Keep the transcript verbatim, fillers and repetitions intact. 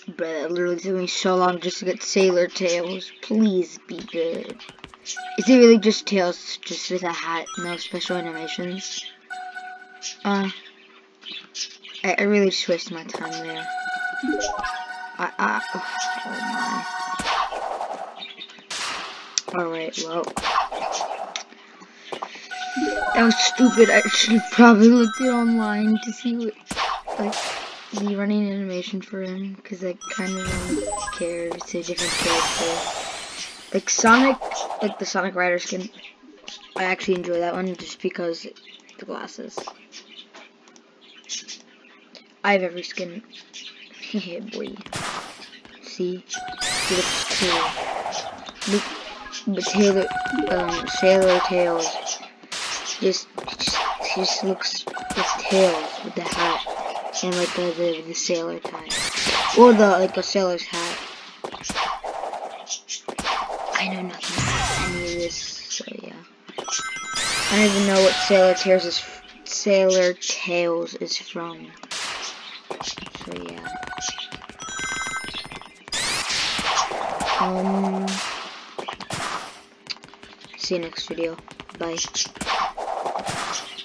Bruh, that literally took me so long just to get Sailor Tails. Please be good. Is it really just Tails, just with a hat, no special animations? Uh, I, I really just wasted my time there. I, I, oh my. Alright, well. That was stupid. I should have probably looked it online to see what, like, the running animation for him, because I kind of don't care. It's a different character. Like Sonic, like the Sonic Rider skin, I actually enjoy that one just because the glasses. I have every skin. Yeah, boy. See? He looks cool. Look, but Taylor, um, Sailor Tails, just, just, he just looks with Tails with the hat. And like the, the, the sailor tie. Or the, like a sailor's hat. I know nothing about any of this, so yeah. I don't even know what Sailor Tails is, Sailor Tails is from. So yeah. Um, see you next video. Bye.